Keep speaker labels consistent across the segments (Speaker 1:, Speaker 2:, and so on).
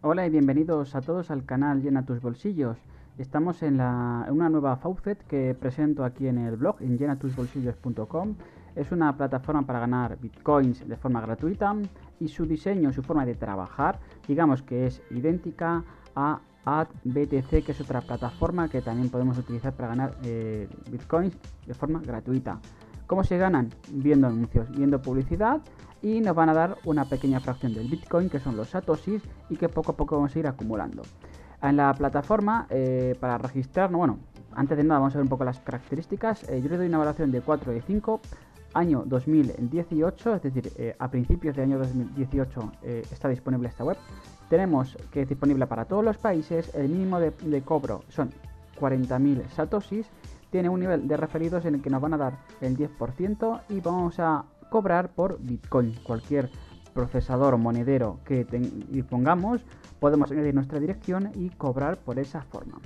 Speaker 1: Hola y bienvenidos a todos al canal Llena tus bolsillos. Estamos en una nueva faucet que presento aquí en el blog en llenatusbolsillos.com. Es una plataforma para ganar bitcoins de forma gratuita y su diseño, su forma de trabajar, digamos que es idéntica a AdBTC, que es otra plataforma que también podemos utilizar para ganar bitcoins de forma gratuita. ¿Cómo se ganan? Viendo anuncios, viendo publicidad, y nos van a dar una pequeña fracción del Bitcoin, que son los satoshis, y que poco a poco vamos a ir acumulando. En la plataforma, para registrarnos, bueno, antes de nada vamos a ver un poco las características. Yo le doy una valoración de 4 de 5, año 2018, es decir, a principios de año 2018 está disponible esta web. Tenemos que es disponible para todos los países, el mínimo de cobro son 40.000 satoshis, tiene un nivel de referidos en el que nos van a dar el 10% y vamos a cobrar por Bitcoin. Cualquier procesador o monedero que dispongamos, podemos añadir nuestra dirección y cobrar por esa forma.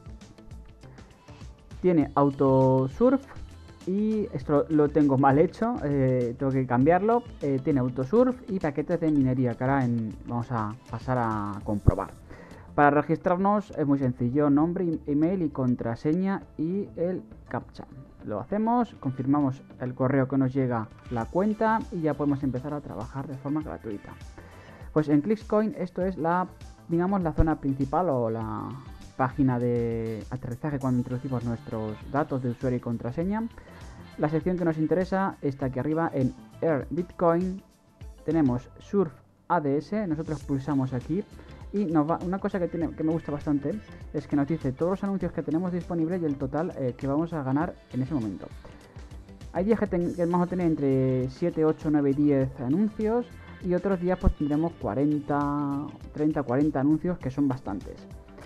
Speaker 1: Tiene autosurf y esto lo tengo mal hecho, tengo que cambiarlo. Tiene autosurf y paquetes de minería que ahora vamos a pasar a comprobar. Para registrarnos es muy sencillo: nombre, email y contraseña y el captcha. Lo hacemos, confirmamos el correo que nos llega, la cuenta, y ya podemos empezar a trabajar de forma gratuita. Pues en ClicksCoin esto es digamos la zona principal o la página de aterrizaje cuando introducimos nuestros datos de usuario y contraseña. La sección que nos interesa está aquí arriba en Earn Bitcoin. Tenemos Surf ADS, nosotros pulsamos aquí y una cosa que me gusta bastante es que nos dice todos los anuncios que tenemos disponibles y el total que vamos a ganar en ese momento. Hay días que vamos a tener entre 7, 8, 9, 10 anuncios, y otros días pues tendremos 40, 30, 40 anuncios, que son bastantes.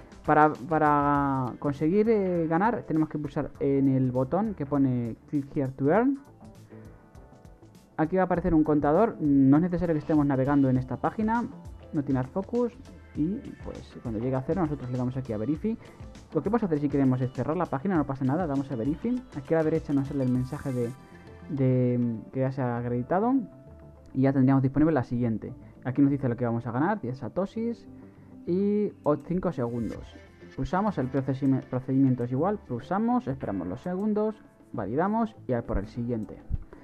Speaker 1: Para conseguir ganar tenemos que pulsar en el botón que pone Click Here to Earn. Aquí va a aparecer un contador, no es necesario que estemos navegando en esta página, no tiene focus, y pues cuando llegue a cero nosotros le damos aquí a Verify. Lo que vamos a hacer si queremos es cerrar la página, no pasa nada, damos a Verify. Aquí a la derecha nos sale el mensaje de que ya se ha acreditado y ya tendríamos disponible la siguiente. Aquí nos dice lo que vamos a ganar, 10 satoshis y 5 segundos. Pulsamos, el procedimiento es igual, pulsamos, esperamos los segundos, validamos y a por el siguiente.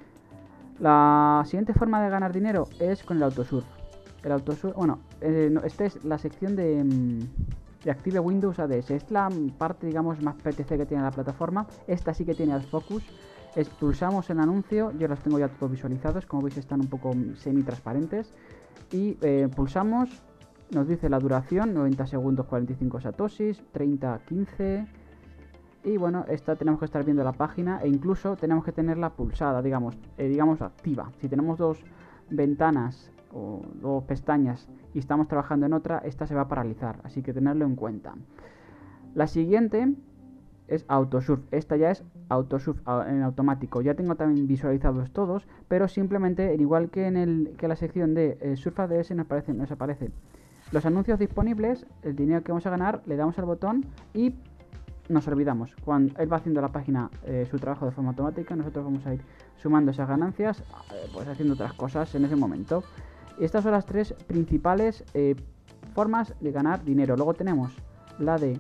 Speaker 1: La siguiente forma de ganar dinero es con el autosurf. Bueno, esta es la sección de Active Windows ADS. Es la parte, digamos, más PTC que tiene la plataforma. Esta sí que tiene al focus. Pulsamos el anuncio, yo los tengo ya todos visualizados, como veis están un poco semi transparentes. Y pulsamos, nos dice la duración, 90 segundos 45 satoshis, 30 15. Y bueno, esta tenemos que estar viendo la página e incluso tenemos que tenerla pulsada, digamos activa. Si tenemos dos ventanas o dos pestañas y estamos trabajando en otra, esta se va a paralizar, así que tenerlo en cuenta. La siguiente es autosurf. Esta ya es autosurf en automático. Ya tengo también visualizados todos, pero simplemente igual que en la sección de Surf ADS nos aparece los anuncios disponibles, el dinero que vamos a ganar, le damos al botón y nos olvidamos. Cuando él va haciendo la página su trabajo de forma automática, nosotros vamos a ir sumando esas ganancias, pues haciendo otras cosas en ese momento. Estas son las tres principales formas de ganar dinero. Luego tenemos la de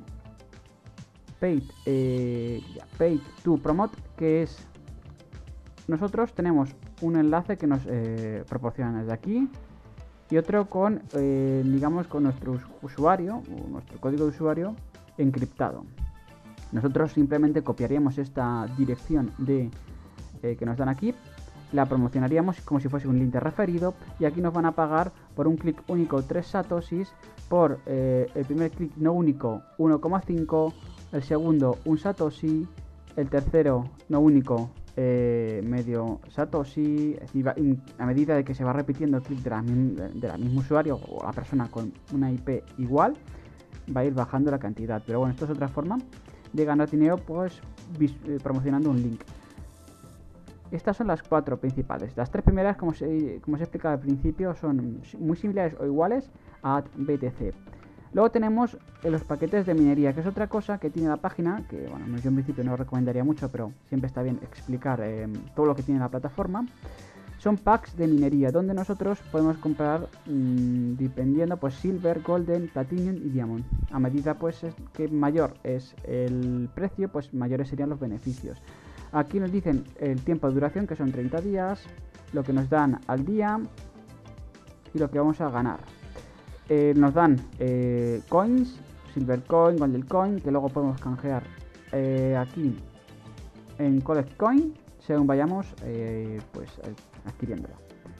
Speaker 1: Paid to Promote, que es nosotros tenemos un enlace que nos proporcionan desde aquí y otro con digamos con nuestro usuario o nuestro código de usuario encriptado. Nosotros simplemente copiaríamos esta dirección que nos dan aquí, la promocionaríamos como si fuese un link de referido, y aquí nos van a pagar por un clic único 3 satoshis, por el primer clic no único 1,5, el segundo 1 satoshi, el tercero no único medio satoshi. A medida de que se va repitiendo el clic de la misma usuario o la persona con una IP igual, va a ir bajando la cantidad. Pero bueno, esto es otra forma de ganar dinero, pues promocionando un link. Estas son las 4 principales. Las 3 primeras, como os he explicado al principio, son muy similares o iguales a BTC. Luego tenemos los paquetes de minería, que es otra cosa que tiene la página, que bueno, yo en principio no recomendaría mucho, pero siempre está bien explicar todo lo que tiene la plataforma. son packs de minería donde nosotros podemos comprar dependiendo pues silver, golden, platinum y diamond. A medida pues que mayor es el precio, pues mayores serían los beneficios. Aquí nos dicen el tiempo de duración, que son 30 días, lo que nos dan al día y lo que vamos a ganar. Nos dan coins, silver coin, golden coin, que luego podemos canjear aquí en collect coin según vayamos pues adquiriéndolo.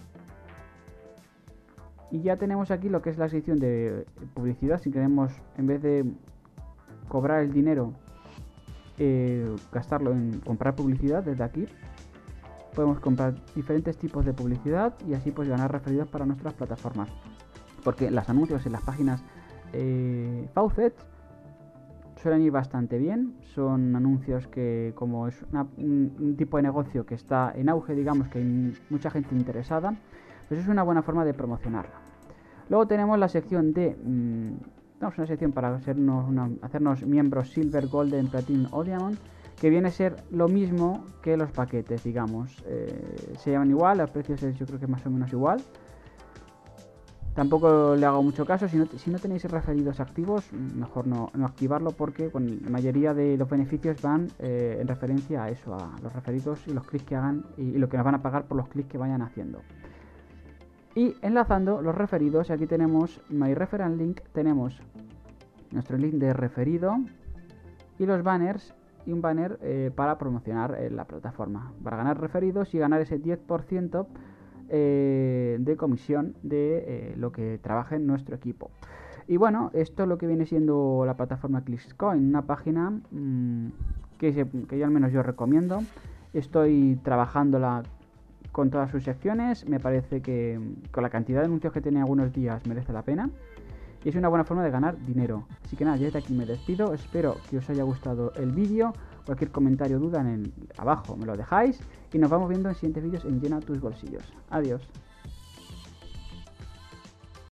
Speaker 1: Y ya tenemos aquí lo que es la sección de publicidad. Si queremos, en vez de cobrar el dinero, gastarlo en comprar publicidad, desde aquí podemos comprar diferentes tipos de publicidad y así pues ganar referidos para nuestras plataformas, porque los anuncios en las páginas Faucet suelen ir bastante bien. Son anuncios que, como es un tipo de negocio que está en auge, digamos que hay mucha gente interesada, pues es una buena forma de promocionarla. Luego tenemos la sección de tenemos una sección para hacernos miembros Silver, Golden, Platinum o Diamond, que viene a ser lo mismo que los paquetes, digamos. Se llaman igual, los precios yo creo que es más o menos igual. Tampoco le hago mucho caso. Si no tenéis referidos activos, mejor no activarlo, porque la mayoría de los beneficios van en referencia a eso, a los referidos y los clics que hagan y lo que nos van a pagar por los clics que vayan haciendo. Y enlazando los referidos, aquí tenemos My Referral Link, tenemos nuestro link de referido y los banners, y un banner para promocionar la plataforma, para ganar referidos y ganar ese 10% de comisión de lo que trabaje en nuestro equipo. Y bueno, esto es lo que viene siendo la plataforma ClicksCoin, una página que yo al menos yo recomiendo. Estoy trabajándola con todas sus secciones. Me parece que con la cantidad de anuncios que tiene algunos días merece la pena y es una buena forma de ganar dinero. Así que nada, ya desde aquí me despido. Espero que os haya gustado el vídeo. Cualquier comentario o duda abajo me lo dejáis y nos vamos viendo en siguientes vídeos en Llena tus bolsillos. Adiós.